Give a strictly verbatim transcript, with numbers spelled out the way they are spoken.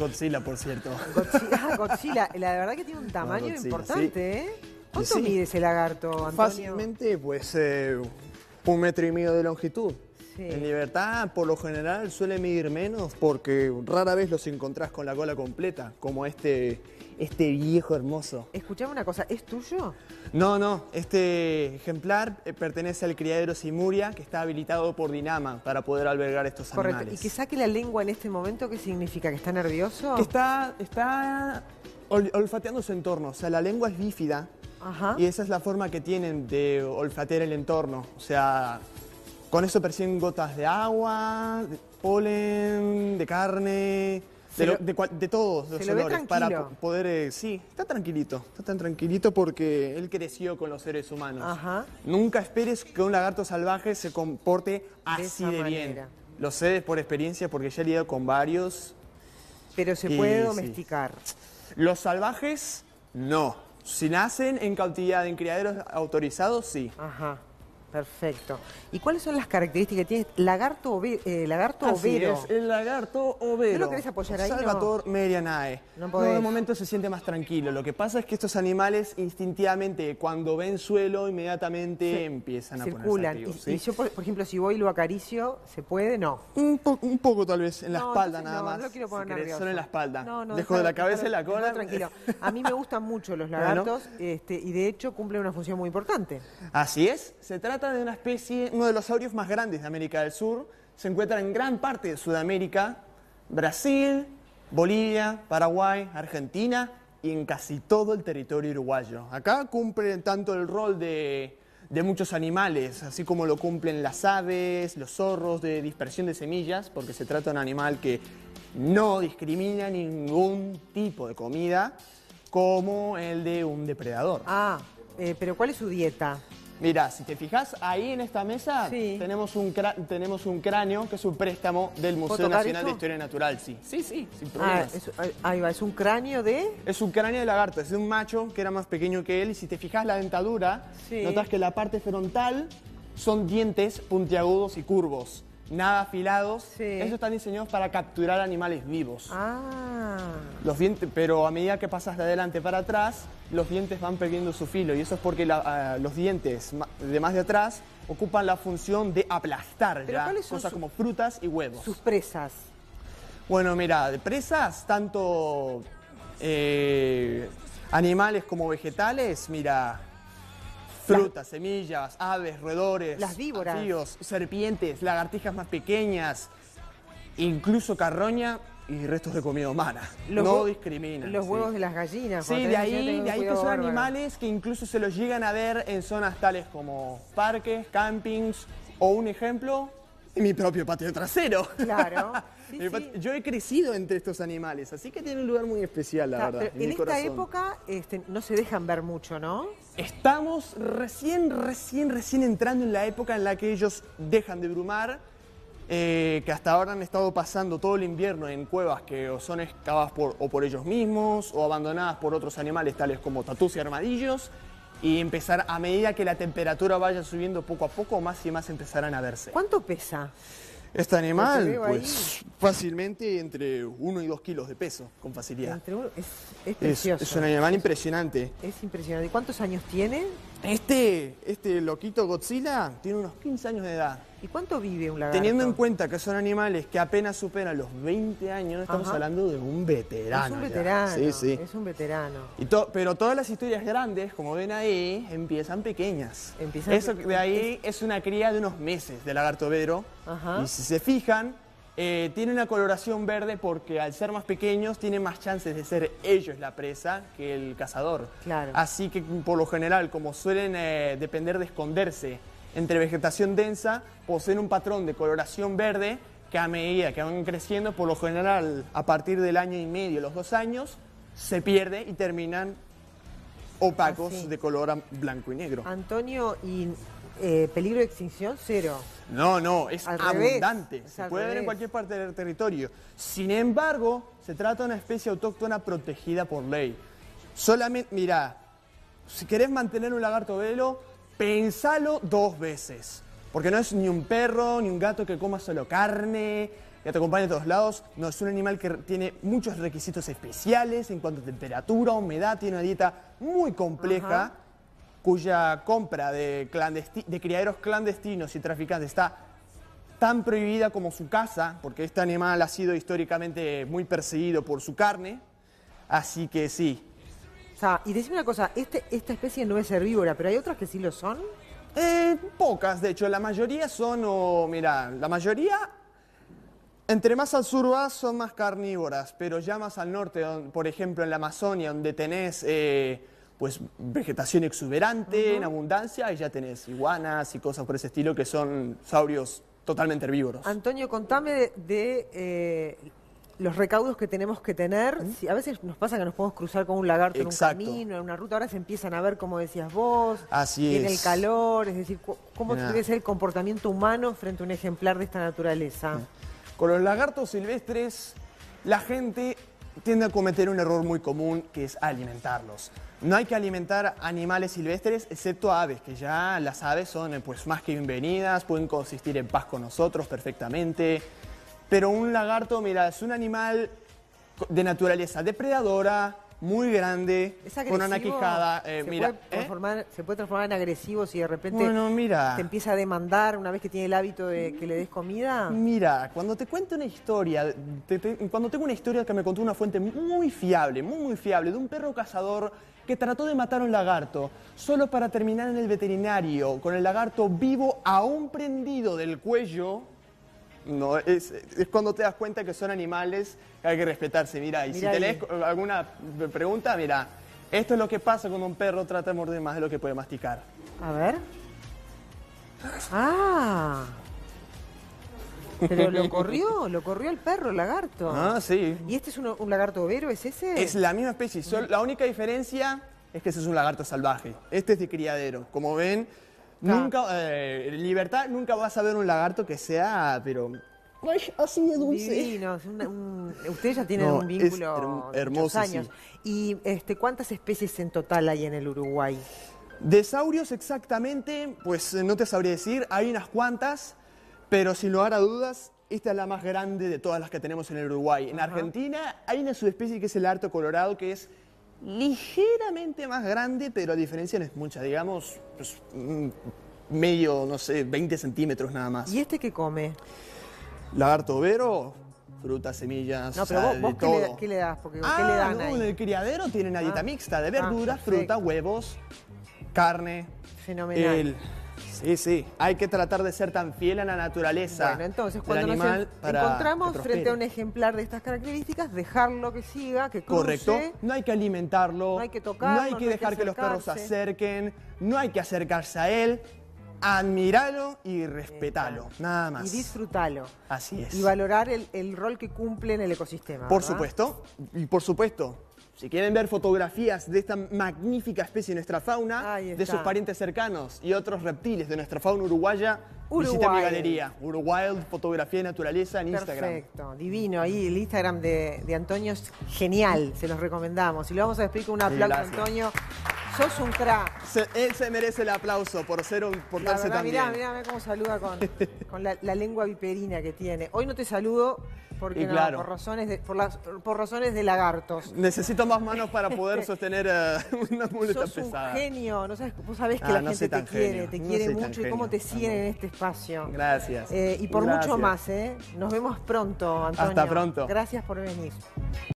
Godzilla, por cierto. Godzilla, Godzilla. La verdad que tiene un tamaño Godzilla, importante, sí. ¿eh? ¿Cuánto Sí. mide ese lagarto, Antonio? Fácilmente, pues, eh, un metro y medio de longitud. Sí. En libertad, por lo general, suele medir menos porque rara vez los encontrás con la cola completa, como este, este viejo hermoso. Escuchame una cosa, ¿es tuyo? No, no, este ejemplar eh, pertenece al criadero Simuria, que está habilitado por Dinama para poder albergar estos Correcto. animales. Y que saque la lengua en este momento, ¿qué significa? ¿Que está nervioso? Que está, está ol- olfateando su entorno, o sea, la lengua es bífida. Ajá. Y esa es la forma que tienen de olfatear el entorno. O sea, con eso perciben gotas de agua, de polen, de carne, Se de, lo- lo- de, cua- de todos los se lo ve olores. tranquilo. Para po- poder... eh, sí, está tranquilito. Está tan tranquilito porque él creció con los seres humanos. Ajá. Nunca esperes que un lagarto salvaje se comporte así esa de, bien. manera. Lo sé por experiencia porque ya he lidiado con varios. Pero se Y puede sí. domesticar. Los salvajes, no. Si nacen en cautividad en criaderos autorizados, sí. Ajá. Perfecto. ¿Y cuáles son las características que tiene lagarto, ove- eh, lagarto Así overo? es, el lagarto overo. ¿No lo querés apoyar ahí, no? Salvatore Merianae. No No, podés. de momento se siente más tranquilo. Lo que pasa es que estos animales instintivamente, cuando ven suelo, inmediatamente Se- empiezan a circulan. ponerse Y, activos, ¿sí? y yo, por, por ejemplo, si voy y lo acaricio, ¿se puede? No. Un, po- un poco tal vez, en la No, espalda entonces nada no, más. no lo quiero poner si querés, nervioso. solo en la espalda. No, no, Dejo déjalo, de la cabeza y déjalo, la cola. déjalo tranquilo. A mí me gustan mucho los lagartos este, y de hecho cumplen una función muy importante. Así es, se trata de una especie, uno de los saurios más grandes de América del Sur. Se encuentra en gran parte de Sudamérica, Brasil, Bolivia, Paraguay, Argentina y en casi todo el territorio uruguayo. Acá cumplen tanto el rol de, de muchos animales, así como lo cumplen las aves, los zorros de dispersión de semillas, porque se trata de un animal que no discrimina ningún tipo de comida, como el de un depredador. Ah, eh, pero ¿cuál es su dieta? Mira, si te fijas, ahí en esta mesa Sí. tenemos, un cra- tenemos un cráneo que es un préstamo del ¿Puedo Museo tocar Nacional eso? de Historia Natural, sí. Sí, sí, sin Ah, problemas. es, ahí va, es un cráneo de... Es un cráneo de lagarto, es de un macho que era más pequeño que él y si te fijas la dentadura, Sí. notas que la parte frontal son dientes puntiagudos y curvos, nada afilados. Sí. Estos están diseñados para capturar animales vivos. Ah, Los dientes, pero a medida que pasas de adelante para atrás, los dientes van perdiendo su filo y eso es porque la- ah, los dientes ma- de más de atrás ocupan la función de aplastar ¿Pero ya cuáles son cosas su- como frutas y huevos. sus presas. Bueno, mira, de presas, tanto eh, animales como vegetales, mira, frutas, semillas, aves, roedores, Las víboras. anfibios, serpientes, lagartijas más pequeñas, incluso carroña y restos de comida humana. Los no hue- discriminan. Los sí. huevos de las gallinas. Sí, cuando de tenés que ahí, tener un de ahí que cuidado son bárbaro. animales que incluso se los llegan a ver en zonas tales como parques, campings o un ejemplo, en mi propio patio trasero. Claro. Sí, Mi sí. pat- Yo he crecido entre estos animales, así que tiene un lugar muy especial, la Claro, verdad. pero en en mi esta corazón. época este, no se dejan ver mucho, ¿no? Estamos recién, recién, recién entrando en la época en la que ellos dejan de brumar, eh, que hasta ahora han estado pasando todo el invierno en cuevas que o son excavadas por, o por ellos mismos o abandonadas por otros animales tales como tatús y armadillos, y empezar a medida que la temperatura vaya subiendo poco a poco, más y más empezarán a verse. ¿Cuánto pesa? Este animal, Lo que veo ahí. pues fácilmente entre uno y dos kilos de peso, con facilidad. Entre uno- es, es Es, precioso. es un animal impresionante. Es impresionante. ¿Y cuántos años tiene? Este, este loquito Godzilla tiene unos quince años de edad. ¿Y cuánto vive un lagarto? Teniendo en cuenta que son animales que apenas superan los veinte años, estamos Ajá. hablando de un veterano. Es un ya. veterano. Sí, sí. Es un veterano. Y to- pero todas las historias grandes, como ven ahí, empiezan pequeñas. Empiezan Eso pe- de ahí es una cría de unos meses de lagarto overo. Ajá. Y si se fijan, eh, tiene una coloración verde porque al ser más pequeños tienen más chances de ser ellos la presa que el cazador. Claro. Así que por lo general, como suelen eh, depender de esconderse entre vegetación densa, poseen un patrón de coloración verde que a medida que van creciendo, por lo general a partir del año y medio, los dos años, se pierde y terminan opacos Así. de color am- blanco y negro. Antonio, ¿y eh, peligro de extinción? Cero. No, no, es Al revés, abundante. es Se al puede ver en revés. cualquier parte del territorio. Sin embargo, se trata de una especie autóctona protegida por ley. Solamente, mira, si querés mantener un lagarto velo, pensalo dos veces. Porque no es ni un perro, ni un gato que coma solo carne, que te acompaña a todos lados. No, es un animal que tiene muchos requisitos especiales en cuanto a temperatura, humedad, tiene una dieta muy compleja, Ajá. cuya compra de, clandesti- de criaderos clandestinos y traficantes está tan prohibida como su caza, porque este animal ha sido históricamente muy perseguido por su carne. Así que sí. O sea, y decime una cosa, este, esta especie no es herbívora, pero hay otras que sí lo son. Eh, pocas, de hecho, la mayoría son, o mira, la mayoría, entre más al sur vas, son más carnívoras, pero ya más al norte, don- por ejemplo, en la Amazonia, donde tenés eh, pues vegetación exuberante, en abundancia, ahí ya tenés iguanas y cosas por ese estilo que son saurios totalmente herbívoros. Antonio, contame de, de, eh, los recaudos que tenemos que tener. Si, a veces nos pasa que nos podemos cruzar con un lagarto Exacto. en un camino, en una ruta. Ahora se empiezan a ver, como decías vos, Así viene es. el calor, es decir, cu- cómo Mirá. tiene que ser el comportamiento humano frente a un ejemplar de esta naturaleza. Con los lagartos silvestres, la gente tiende a cometer un error muy común, que es alimentarlos. No hay que alimentar animales silvestres, excepto aves, que ya las aves son eh, pues, más que bienvenidas, pueden coexistir en paz con nosotros perfectamente. Pero un lagarto, mira, es un animal co- de naturaleza depredadora, muy grande, ¿Es con agresivo? una quijada. eh, ¿Se, mira, puede ¿eh? transformar, ¿Se puede transformar en agresivo si de repente Bueno, mira. te empieza a demandar una vez que tiene el hábito de que le des comida? Mira, cuando te cuento una historia, te- te- cuando tengo una historia que me contó una fuente muy fiable, muy muy fiable, de un perro cazador que trató de matar a un lagarto, solo para terminar en el veterinario, con el lagarto vivo aún prendido del cuello, no, es, es cuando te das cuenta que son animales que hay que respetarse. Mira, y Mirá si ahí. tenés alguna pregunta, mira, esto es lo que pasa cuando un perro trata de morder más de lo que puede masticar. A ver. Ah. Pero lo corrió, lo corrió el perro, el lagarto. Ah, sí. ¿Y este es uno- un lagarto overo? ¿Es ese? Es la misma especie, sol- la única diferencia es que ese es un lagarto salvaje. Este es de criadero. Como ven, Claro. nunca, eh, en libertad nunca vas a ver un lagarto que sea, pero ay, así de dulce. Divino. es una- un- ustedes ya tienen No, un es vínculo herm- de muchos hermoso, años. ¿Y este, cuántas especies en total hay en el Uruguay? De saurios exactamente, pues eh, no te sabría decir, hay unas cuantas, pero sin lugar a dudas, esta es la más grande de todas las que tenemos en el Uruguay. En Ajá. Argentina hay una subespecie que es el lagarto colorado, que es ligeramente más grande, pero la diferencia no es mucha, digamos, pues, mm, medio, no sé, veinte centímetros nada más. ¿Y este qué come? Lagarto overo, frutas, semillas, No, o pero sea, vos, vos de ¿qué, le, todo. qué le das? Porque, Ah, ¿qué le dan no, ahí? en el criadero tiene una dieta Ah. mixta de Ah, verduras, perfecto. fruta, huevos, carne. Fenomenal. El- Sí, sí, hay que tratar de ser tan fiel a la naturaleza. Bueno, entonces del cuando nos animal en- para encontramos que frente a un prospere. ejemplar de estas características, dejarlo que siga, que cruce. Correcto, no hay que alimentarlo, No hay que tocarlo, no hay que no hay que dejar que los perros se acercarse. acerquen, no hay que acercarse a él, admiralo y respetalo, nada más. Y disfrutalo. Así es. Y valorar el, el rol que cumple en el ecosistema. Por ¿verdad? supuesto, y por supuesto, si quieren ver fotografías de esta magnífica especie de nuestra fauna, Ahí de está. sus parientes cercanos y otros reptiles de nuestra fauna uruguaya, visiten mi Uruguay. galería, Uruwild Fotografía y Naturaleza en Instagram. Perfecto, divino. Ahí el Instagram de, de Antonio es genial, se los recomendamos. Y lo vamos a despedir con un Sí, aplauso, gracias. Antonio. Sos un crack. Se- él se merece el aplauso por ser un, por La darse verdad, tan mirá, bien. mirá, mirá cómo saluda con, con la, la lengua viperina que tiene. Hoy no te saludo porque Y no, claro. por razones de, por las, por razones de lagartos. Necesito más manos para poder sostener eh, una muleta Sos un pesada. genio, no sabes, vos sabés que Ah, la no gente soy te tan quiere, genio, te no quiere soy tan mucho y cómo genio. te siguen en este espacio. Gracias. Eh, y por Gracias. mucho más, ¿eh? Nos vemos pronto, Antonio. Hasta pronto. Gracias por venir.